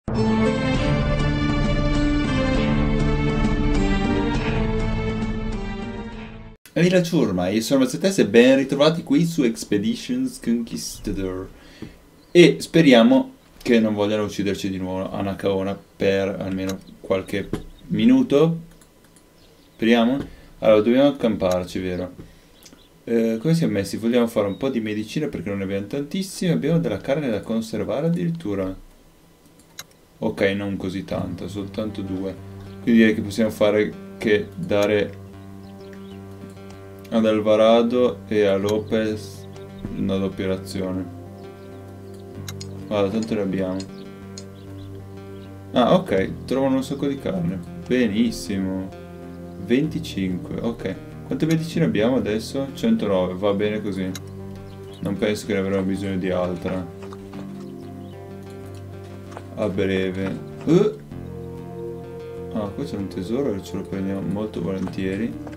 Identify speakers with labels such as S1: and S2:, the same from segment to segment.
S1: Ehi la ciurma, io sono Mazzetes e ben ritrovati qui su Expeditions Conquistador. E speriamo che non vogliano ucciderci di nuovo a Nakaona per almeno qualche minuto. Speriamo. Allora, dobbiamo accamparci, vero? Come siamo messi? Vogliamo fare un po' di medicina perché non ne abbiamo tantissime. Abbiamo della carne da conservare addirittura. Ok, non così tanta, soltanto due. Quindi direi che possiamo fare che dare ad Alvarado e a Lopez una doppia razione. Guarda, tanto ne abbiamo. Ah, ok, trovano un sacco di carne. Benissimo. 25, ok. Quante medicine abbiamo adesso? 109, va bene così. Non penso che ne avremo bisogno di altra. A breve. Ah, qua c'è un tesoro e ce lo prendiamo molto volentieri.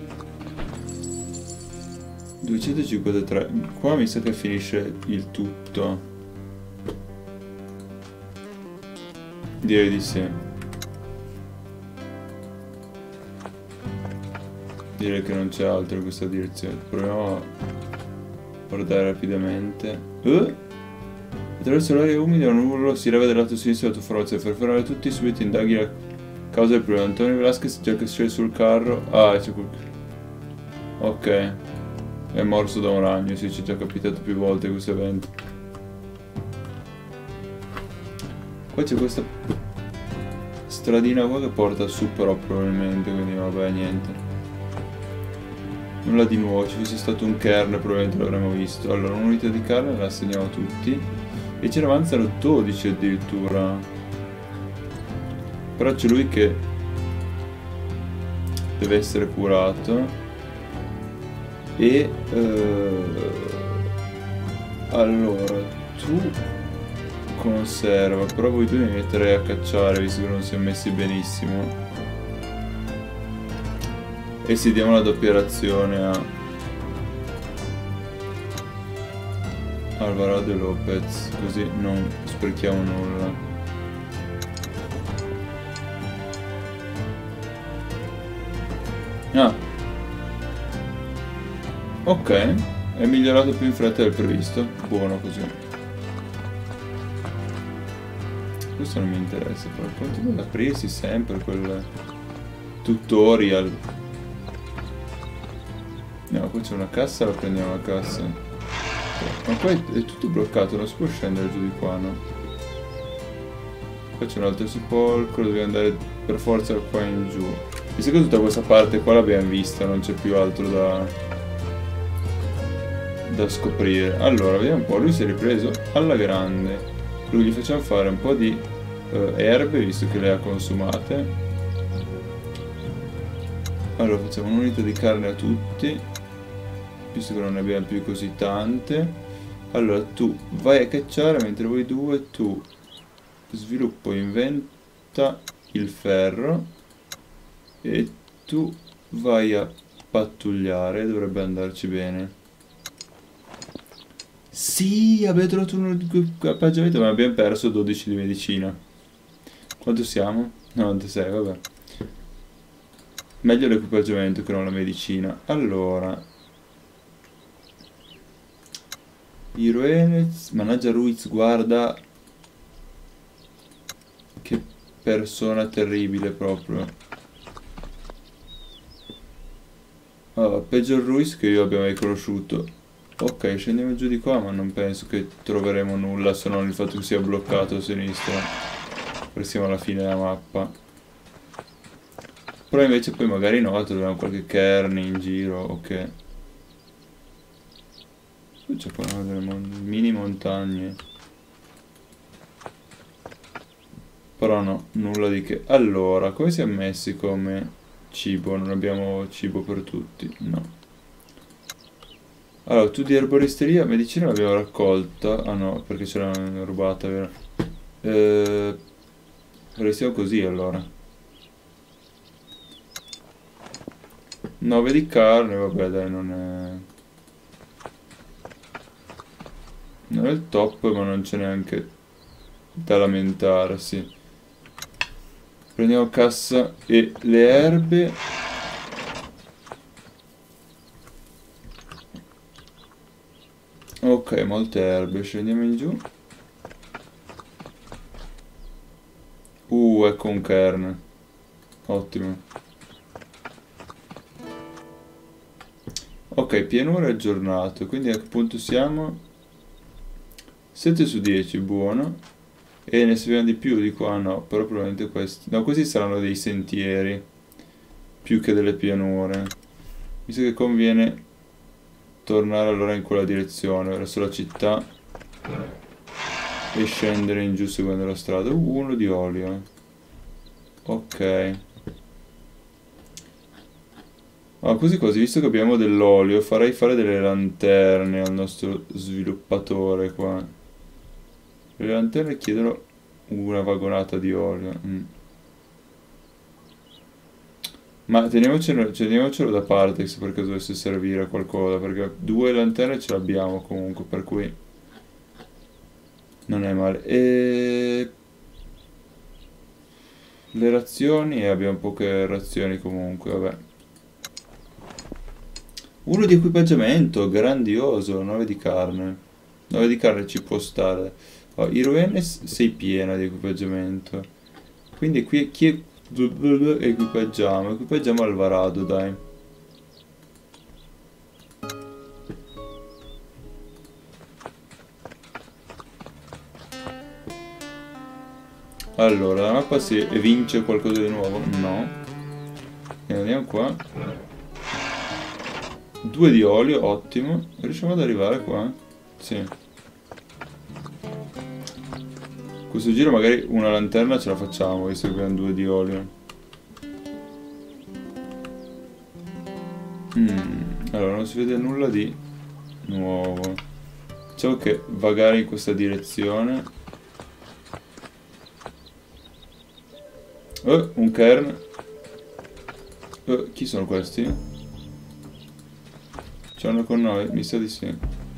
S1: 253. Qua mi sa che finisce il tutto. Direi di sì. Direi che non c'è altro in questa direzione. Proviamo a guardare rapidamente. Attraverso l'aria umida un urlo si leva dal lato sinistro della tua forza. Per fermare tutti subito indaghi la causa del problema. Antonio Velasquez già che scende sul carro. Ah, c'è qualcuno. Ok. È morso da un ragno, sì, ci è già capitato più volte questo evento. Qua c'è questa stradina qua che porta su però probabilmente, quindi vabbè, niente. Nulla di nuovo, ci fosse stato un kern probabilmente l'avremmo visto. Allora, un'unità di carne la assegniamo a tutti. E ce ne avanzano 12 addirittura. Però c'è lui che deve essere curato. E allora tu conserva, però voi due mi metterei a cacciare visto che non si è messi benissimo. E si diamo la doppia razione a Alvarado e Lopez, così non sprechiamo nulla. Ah, ok, è migliorato più in fretta del previsto. Buono così. Questo non mi interessa, però continua ad aprirsi sempre quel tutorial. No, qui c'è una cassa, la prendiamo la cassa. Ma poi è tutto bloccato, non si può scendere giù di qua, no? Qua c'è un altro sepolcro, dobbiamo andare per forza qua in giù. Visto che tutta questa parte qua l'abbiamo vista, non c'è più altro da scoprire. Allora, vediamo un po', lui si è ripreso alla grande. Lui gli facciamo fare un po' di erbe, visto che le ha consumate. Allora, facciamo un'unità di carne a tutti, visto che non ne abbiamo più così tante. Allora, tu vai a cacciare, mentre voi due, tu sviluppo, inventa il ferro, e tu vai a pattugliare, dovrebbe andarci bene. Sì, abbiamo trovato un equipaggiamento, ma abbiamo perso 12 di medicina. Quanto siamo? 96, vabbè. Meglio l'equipaggiamento che non la medicina. Allora. Iroenez, mannaggia Ruiz, guarda. Che persona terribile proprio. Allora, peggio Ruiz che io abbia mai conosciuto. Ok, scendiamo giù di qua, ma non penso che troveremo nulla se non il fatto che sia bloccato a sinistra. Perché siamo alla fine della mappa. Però invece poi magari no, troviamo qualche kern in giro, ok. Qui c'è qua delle mini montagne. Però no, nulla di che. Allora, come siamo messi come cibo? Non abbiamo cibo per tutti, no. Allora, tu di erboristeria, medicina l'abbiamo raccolta. Ah no, perché ce l'hanno rubata, vero? Restiamo così allora. 9 di carne, vabbè dai, non è il top, ma non c'è neanche da lamentare, sì. Prendiamo cassa e le erbe. Ok, molte erbe, scendiamo in giù. Ecco un kern. Ottimo. Ok, pianura aggiornato, quindi a che punto siamo? 7 su 10, buono. E ne sappiamo di più di qua? No, però probabilmente questi... No, questi saranno dei sentieri, più che delle pianure. Mi sa che conviene tornare allora in quella direzione, verso la città, e scendere in giù seguendo la strada. Uno di olio. Ok. Ah, così così, visto che abbiamo dell'olio, farei fare delle lanterne al nostro sviluppatore qua. Le lanterne chiedono una vagonata di olio. Ma teniamocelo da parte se per caso dovesse servire a qualcosa, perché 2 lanterne ce l'abbiamo comunque, per cui non è male. E le razioni, abbiamo poche razioni comunque, vabbè. Uno di equipaggiamento, grandioso, 9 di carne. 9 di carne ci può stare. Oh, Iruenes sei piena di equipaggiamento. Quindi qui chi equipaggiamo? Equipaggiamo Alvarado, dai. Allora, la mappa si evince qualcosa di nuovo? No. E andiamo qua. 2 di olio, ottimo. Riusciamo ad arrivare qua? Sì. Questo giro magari una lanterna ce la facciamo, visto che abbiamo 2 di olio. Allora, non si vede nulla di nuovo. Facciamo che vagare in questa direzione. Un kern. Chi sono questi? C'hanno con noi? Mi sa di sì.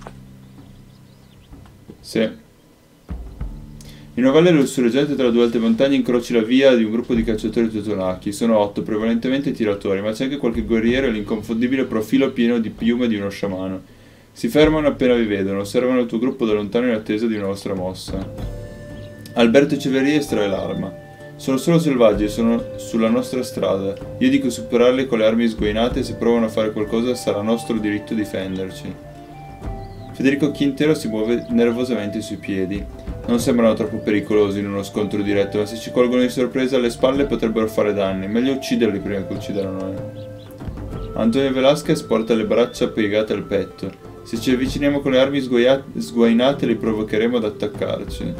S1: Sì. In una valle lussureggiante tra 2 alte montagne incroci la via di un gruppo di cacciatori totonaki. Sono 8, prevalentemente tiratori, ma c'è anche qualche guerriero e l'inconfondibile profilo pieno di piume di uno sciamano. Si fermano appena vi vedono, osservano il tuo gruppo da lontano in attesa di una vostra mossa. Alberto Echeverria estrae l'arma. Sono solo selvaggi e sono sulla nostra strada. Io dico superarli con le armi sguainate e se provano a fare qualcosa sarà nostro diritto difenderci. Federico Quintero si muove nervosamente sui piedi. Non sembrano troppo pericolosi in uno scontro diretto, ma se ci colgono di sorpresa alle spalle potrebbero fare danni. Meglio ucciderli prima che uccidano noi. Antonio Velasquez porta le braccia piegate al petto. Se ci avviciniamo con le armi sguainate li provocheremo ad attaccarci.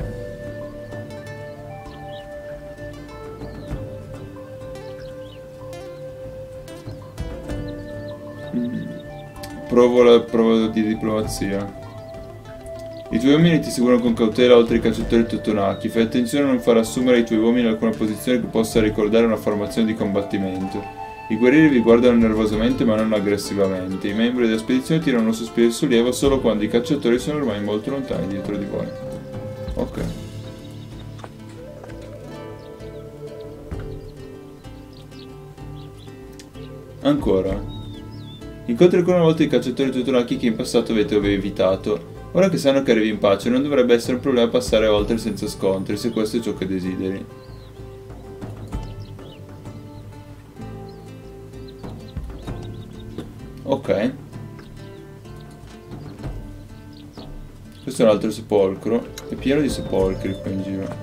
S1: Provo la prova di diplomazia. I tuoi uomini ti seguono con cautela oltre i cacciatori totonaki. Fai attenzione a non far assumere ai tuoi uomini alcuna posizione che possa ricordare una formazione di combattimento. I guerrieri vi guardano nervosamente ma non aggressivamente. I membri della spedizione tirano un sospiro di sollievo solo quando i cacciatori sono ormai molto lontani dietro di voi. Ok. Ancora. Incontri ancora una volta i cacciatori totonaki che in passato avete evitato. Ora che sanno che arrivi in pace, non dovrebbe essere un problema passare oltre senza scontri, se questo è ciò che desideri. Ok. Questo è un altro sepolcro. È pieno di sepolcri qua in giro.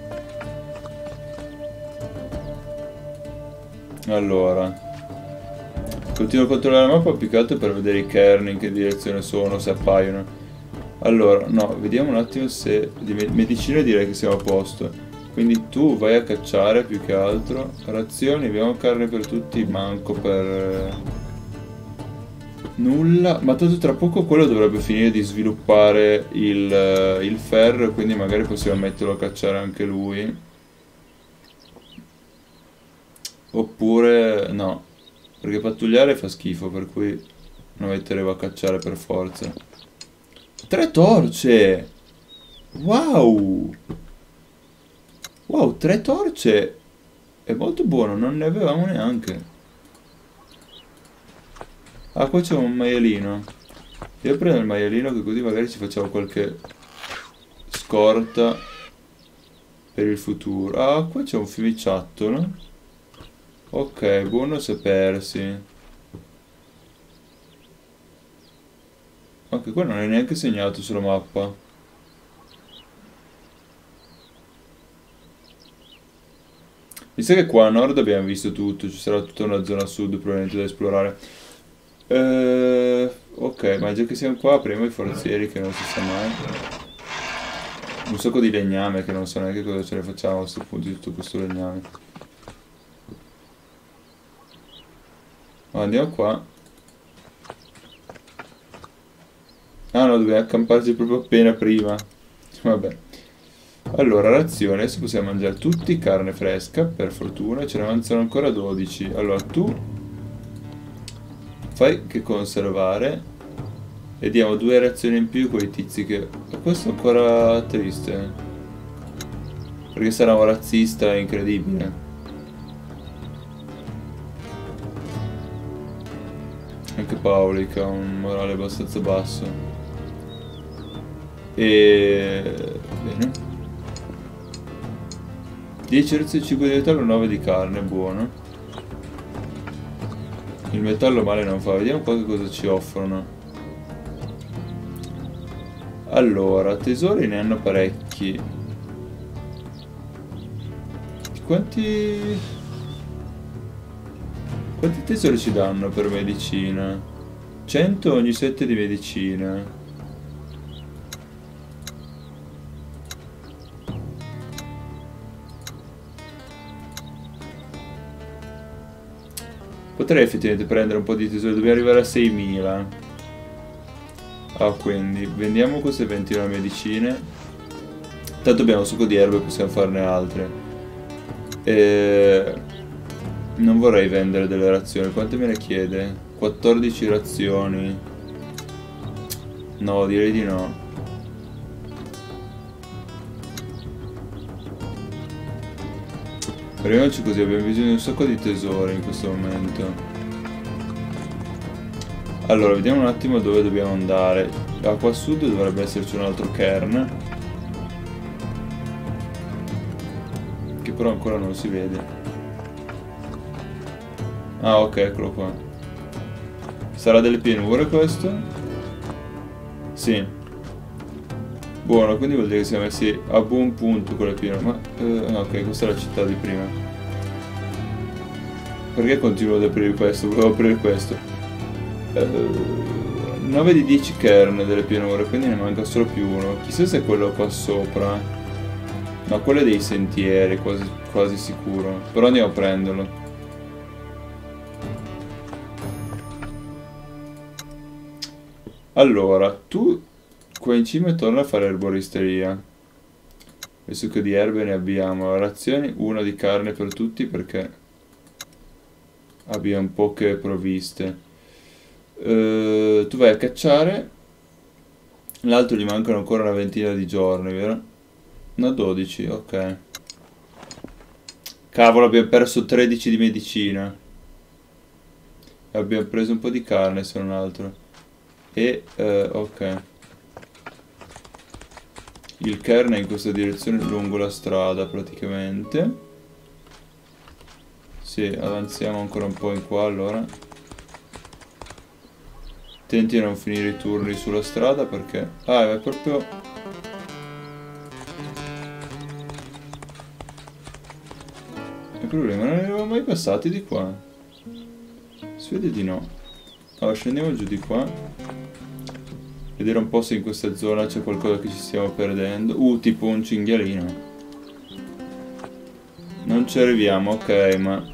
S1: Allora. Continuo a controllare la mappa più che altro per vedere i kern in che direzione sono, se appaiono. Allora, no, vediamo un attimo se di medicina direi che siamo a posto. Quindi tu vai a cacciare più che altro. Razioni, abbiamo carne per tutti, manco per nulla. Ma tanto tra poco quello dovrebbe finire di sviluppare il ferro, quindi magari possiamo metterlo a cacciare anche lui. Oppure no, perché pattugliare fa schifo, per cui lo metteremo a cacciare per forza. 3 torce! Wow! Wow, 3 torce! È molto buono, non ne avevamo neanche. Ah, qua c'è un maialino. Io prendo il maialino che così magari ci facciamo qualche scorta per il futuro. Ah, qua c'è un fiumiciattolo. Ok, buono sapersi. Anche qua non è neanche segnato sulla mappa. Mi sa che qua a nord abbiamo visto tutto, ci sarà tutta una zona sud probabilmente da esplorare. Ok, ma già che siamo qua apriamo i forzieri che non si sa mai. Un sacco di legname che non so neanche cosa ce ne facciamo a questo punto di tutto questo legname. Ma andiamo qua. Ah no, dobbiamo accamparci proprio appena prima. Vabbè. Allora, razione, adesso possiamo mangiare tutti carne fresca, per fortuna, ce ne avanzano ancora 12. Allora, tu fai che conservare e diamo 2 razioni in più a quei tizi che... E questo è ancora triste. Perché sarà un razzista incredibile. Anche Paoli che ha un morale abbastanza basso. E... bene. 10 razioni di cibo di metallo, 9 di carne, buono. Il metallo male non fa, vediamo qua che cosa ci offrono. Allora, tesori ne hanno parecchi. Quanti tesori ci danno per medicina? 100 ogni 7 di medicina. Potrei effettivamente prendere un po' di tesori, dobbiamo arrivare a 6.000. Ah, quindi vendiamo queste 29 medicine. Tanto abbiamo un sacco di erbe, possiamo farne altre. Non vorrei vendere delle razioni. Quante me ne chiede? 14 razioni. No, direi di no. Arriviamoci così, abbiamo bisogno di un sacco di tesori in questo momento. Allora, vediamo un attimo dove dobbiamo andare. Da qua a sud dovrebbe esserci un altro cairn. Che però ancora non si vede. Ah, ok, eccolo qua. Sarà delle pianure questo? Sì. Buono, quindi vuol dire che siamo messi a buon punto con le pianure. Ma, ok, questa è la città di prima. Perché continuo ad aprire questo? Volevo aprire questo. 9 di 10 cairn delle pianure, quindi ne manca solo più uno. Chissà se è quello qua sopra. No, quello è dei sentieri, quasi sicuro. Però andiamo a prenderlo. Allora, tu qua in cima torna a fare erboristeria. Il succo di erbe ne abbiamo. Razioni, una di carne per tutti perché abbiamo poche provviste. Tu vai a cacciare. L'altro gli mancano ancora una ventina di giorni, vero? No, 12, ok. Cavolo, abbiamo perso 13 di medicina. Abbiamo preso un po' di carne, se non altro. E, ok. Il cairn è in questa direzione lungo la strada, praticamente. Sì, avanziamo ancora un po' in qua, allora. Tenti a non finire i turni sulla strada, perché... Ah, è proprio... Il problema, non eravamo mai passati di qua. Si vede di no. Allora, scendiamo giù di qua. Vedere un po' se in questa zona c'è qualcosa che ci stiamo perdendo. Tipo un cinghialino. Non ci arriviamo, ok, ma...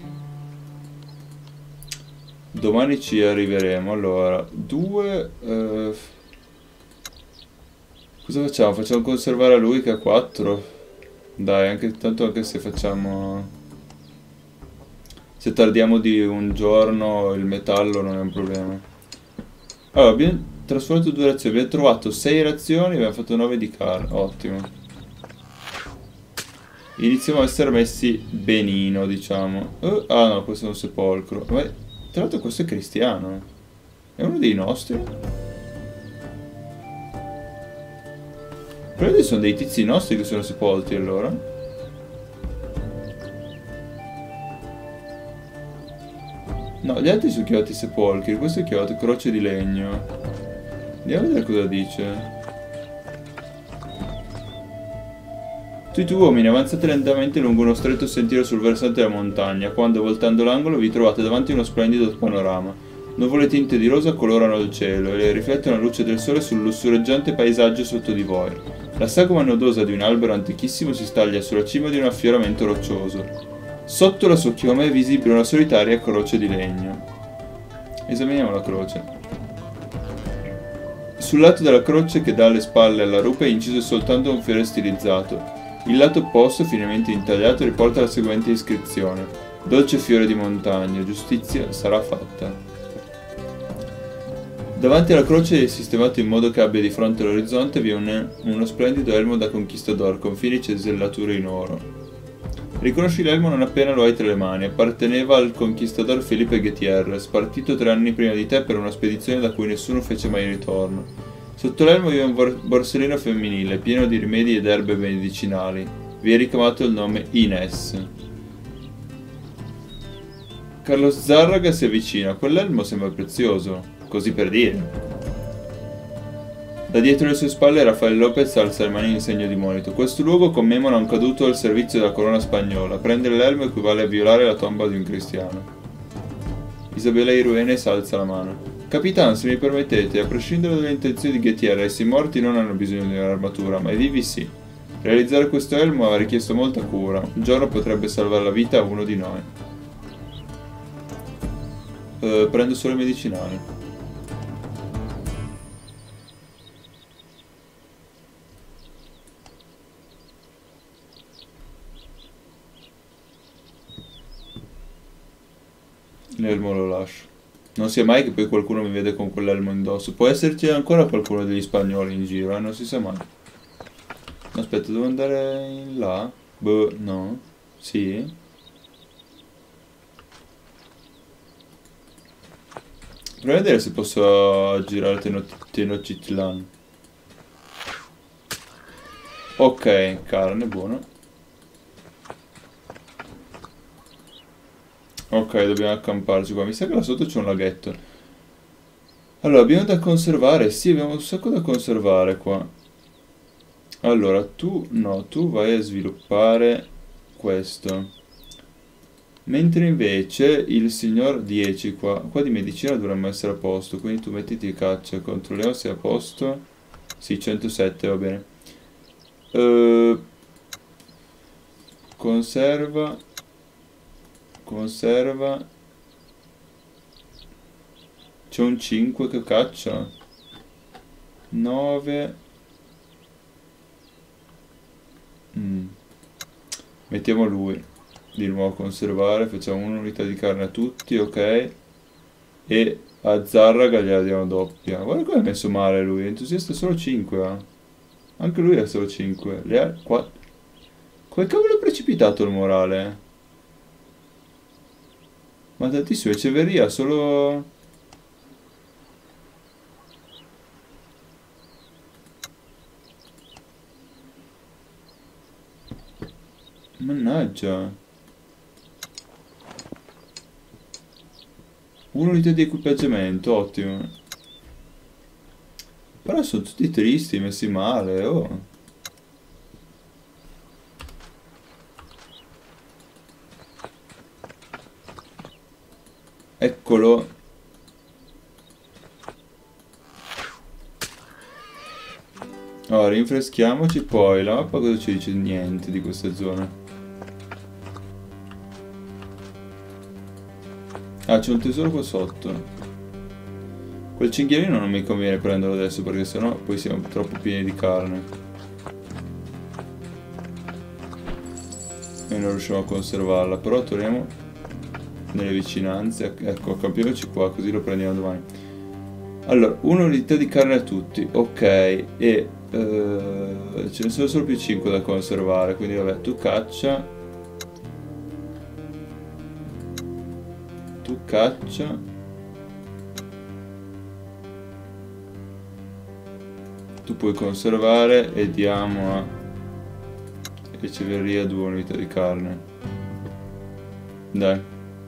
S1: Domani ci arriveremo. Allora, 2... Cosa facciamo? Facciamo conservare a lui che ha 4? Dai, tanto anche se facciamo... Se tardiamo di un giorno il metallo non è un problema. Allora, abbiamo trasformato 2 razioni. Abbiamo trovato 6 razioni e abbiamo fatto 9 di carne. Ottimo. iniziamo a essere messi benino, diciamo. Ah no, questo è un sepolcro. Ma tra l'altro questo è cristiano. È uno dei nostri? Quelli sono dei tizi nostri che sono sepolti allora. No, gli altri sono chiamati sepolcri, questo è chiamato croce di legno. Andiamo a vedere cosa dice. Tu e tu uomini avanzate lentamente lungo uno stretto sentiero sul versante della montagna, quando voltando l'angolo vi trovate davanti uno splendido panorama. Nuvole tinte di rosa colorano il cielo e riflettono la luce del sole sul lussureggiante paesaggio sotto di voi. La sagoma nodosa di un albero antichissimo si staglia sulla cima di un affioramento roccioso. Sotto la sua chioma è visibile una solitaria croce di legno. Esaminiamo la croce. Sul lato della croce che dà alle spalle alla rupe è inciso soltanto un fiore stilizzato. Il lato opposto, finemente intagliato, riporta la seguente iscrizione: dolce fiore di montagna, giustizia sarà fatta. Davanti alla croce, sistemato in modo che abbia di fronte all'orizzonte, vi è uno splendido elmo da conquistador con fini cesellature in oro. Riconosci l'elmo non appena lo hai tra le mani. Apparteneva al conquistador Felipe Gutierrez, partito 3 anni prima di te per una spedizione da cui nessuno fece mai ritorno. Sotto l'elmo vi è un borsellino femminile, pieno di rimedi ed erbe medicinali. Vi è ricamato il nome Ines. Carlos Zárraga si avvicina. Quell'elmo sembra prezioso. Così per dire. Da dietro le sue spalle Rafael Lopez alza le mani in segno di monito. Questo luogo commemora un caduto al servizio della corona spagnola. Prendere l'elmo equivale a violare la tomba di un cristiano. Isabella Iruenes alza la mano. Capitano, se mi permettete, a prescindere dalle intenzioni di Gutierrez, i morti non hanno bisogno di un'armatura, ma i vivi sì. Realizzare questo elmo ha richiesto molta cura. Un giorno potrebbe salvare la vita a uno di noi. Prendo solo i medicinali. L'elmo lo lascio. Non sia mai che poi qualcuno mi vede con quell'elmo indosso. Può esserci ancora qualcuno degli spagnoli in giro, non si sa mai. Aspetta, devo andare in là? Boh, no. Sì. Proviamo a vedere se posso girare Tenochtitlan. Ok, carne, buono. Ok, dobbiamo accamparci qua. Mi sa che là sotto c'è un laghetto. Allora, abbiamo da conservare. Sì, abbiamo un sacco da conservare qua. Allora, tu... No, tu vai a sviluppare questo. Mentre invece il signor 10 qua... Qua di medicina dovremmo essere a posto. Quindi tu mettiti caccia. Controlliamo se è a posto. Sì, 107, va bene. Conserva... Conserva. C'è un 5 che caccia. 9. Mettiamo lui. Di nuovo conservare. Facciamo un'unità di carne a tutti, ok. E a Zárraga gliela diamo doppia. Guarda come è messo male lui. Entusiasta solo 5, Anche lui ha solo 5. Le ha 4. Come cavolo è precipitato il morale? Ma tantissimo, Echeverria, solo... Mannaggia. Un'unità di equipaggiamento, ottimo. Però sono tutti tristi, messi male, oh. Eccolo. Allora, rinfreschiamoci poi. La mappa cosa ci dice? Niente di questa zona. Ah, c'è un tesoro qua sotto. Quel cinghialino non mi conviene prenderlo adesso perché sennò poi siamo troppo pieni di carne. E non riusciamo a conservarla. Però torniamo nelle vicinanze. Ecco, accampiamoci qua così lo prendiamo domani. Allora, un'unità di carne a tutti. Ok. E Ce ne sono solo più 5 da conservare, quindi vabbè, tu caccia. Tu caccia. Tu puoi conservare e diamo a riceveria 2 unità di carne. Dai.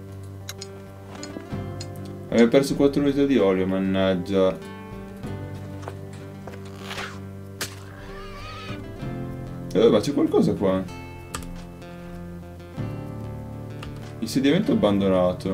S1: Abbiamo perso 4 unità di olio, mannaggia. Ma c'è qualcosa qua. Insediamento abbandonato.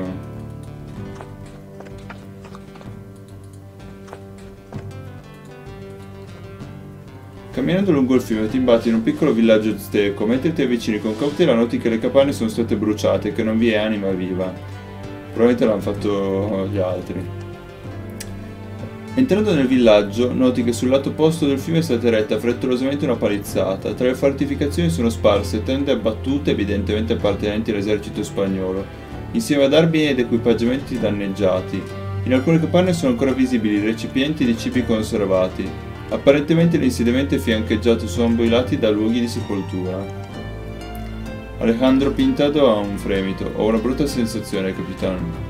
S1: Camminando lungo il fiume ti imbatti in un piccolo villaggio azteco. Mentre ti avvicini con cautela noti che le capanne sono state bruciate e che non vi è anima viva. Probabilmente l'hanno fatto gli altri. Entrando nel villaggio, noti che sul lato opposto del fiume è stata eretta frettolosamente una palizzata. Tra le fortificazioni sono sparse tende abbattute, evidentemente appartenenti all'esercito spagnolo, insieme ad armi ed equipaggiamenti danneggiati. In alcune capanne sono ancora visibili recipienti di cibi conservati. Apparentemente l'insediamento è fiancheggiato su ambo i lati da luoghi di sepoltura. Alejandro Pintado ha un fremito. Ho una brutta sensazione, capitano.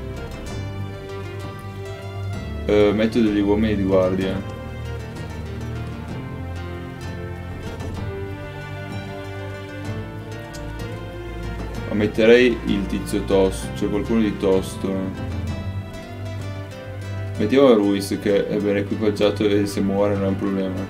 S1: Metto degli uomini di guardia. Metterei il tizio tosto, cioè qualcuno di tosto. Mettiamo Ruiz che è ben equipaggiato e se muore non è un problema.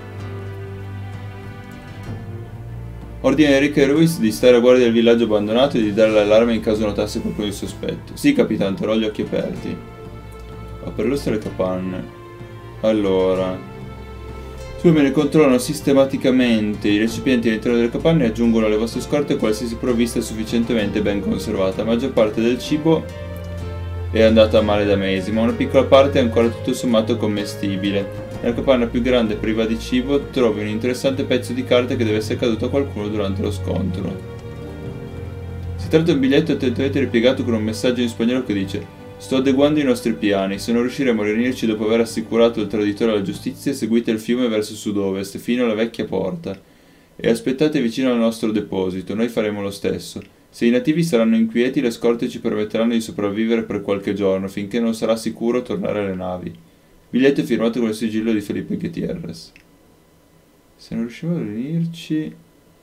S1: Ordina a Enrique e Ruiz di stare a guardia del villaggio abbandonato e di dare l'allarme in caso notasse qualcuno di sospetto. Sì, capitano, terrò gli occhi aperti. Per l'osso le capanne. Allora, su me ne controllano sistematicamente i recipienti all'interno delle capanne e aggiungono alle vostre scorte qualsiasi provvista sufficientemente ben conservata. La maggior parte del cibo è andata a male da mesi, ma una piccola parte è ancora tutto sommato commestibile. Nella capanna più grande priva di cibo trovi un interessante pezzo di carta che deve essere caduto a qualcuno durante lo scontro. Si tratta di un biglietto attentamente ripiegato con un messaggio in spagnolo che dice: sto adeguando i nostri piani, se non riusciremo a riunirci dopo aver assicurato il traditore alla giustizia, seguite il fiume verso sud-ovest, fino alla vecchia porta, e aspettate vicino al nostro deposito, noi faremo lo stesso. Se i nativi saranno inquieti, le scorte ci permetteranno di sopravvivere per qualche giorno, finché non sarà sicuro tornare alle navi. Biglietto firmato con il sigillo di Felipe Gutierrez. Se non riusciamo a riunirci...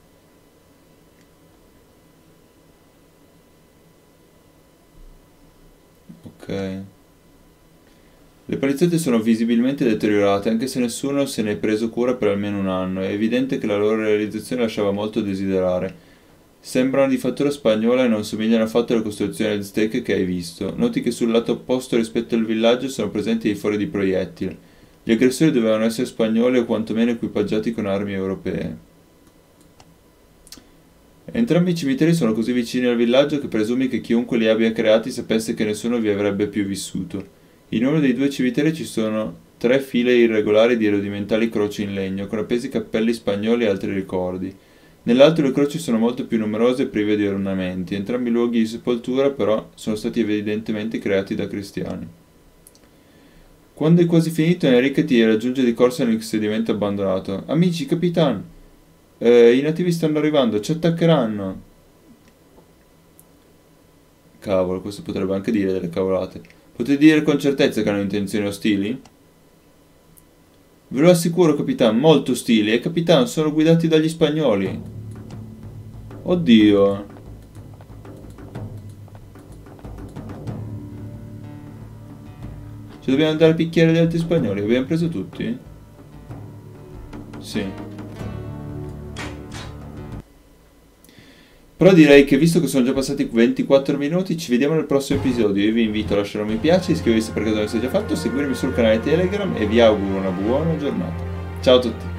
S1: Ok. Le palizzate sono visibilmente deteriorate, anche se nessuno se ne è preso cura per almeno un anno. È evidente che la loro realizzazione lasciava molto a desiderare. Sembrano di fattura spagnola e non somigliano affatto alle costruzioni azteche che hai visto. Noti che sul lato opposto rispetto al villaggio sono presenti dei fori di proiettili. Gli aggressori dovevano essere spagnoli o quantomeno equipaggiati con armi europee. Entrambi i cimiteri sono così vicini al villaggio che presumi che chiunque li abbia creati sapesse che nessuno vi avrebbe più vissuto. In uno dei due cimiteri ci sono 3 file irregolari di rudimentali croci in legno, con appesi cappelli spagnoli e altri ricordi. Nell'altro le croci sono molto più numerose e prive di ornamenti. Entrambi i luoghi di sepoltura, però, sono stati evidentemente creati da cristiani. Quando è quasi finito, Enrique ti raggiunge di corsa nell'insediamento abbandonato. Amici, capitan! I nativi stanno arrivando, ci attaccheranno! Cavolo, questo potrebbe anche dire delle cavolate. Potete dire con certezza che hanno intenzioni ostili? Ve lo assicuro, capitan, molto ostili, e capitan sono guidati dagli spagnoli. Oddio. Ci dobbiamo andare a picchiare gli altri spagnoli, abbiamo preso tutti? Sì. Però direi che visto che sono già passati 24 minuti, ci vediamo nel prossimo episodio. Io vi invito a lasciare un mi piace, iscrivervi se per caso non l'avete già fatto, seguirmi sul canale Telegram e vi auguro una buona giornata. Ciao a tutti!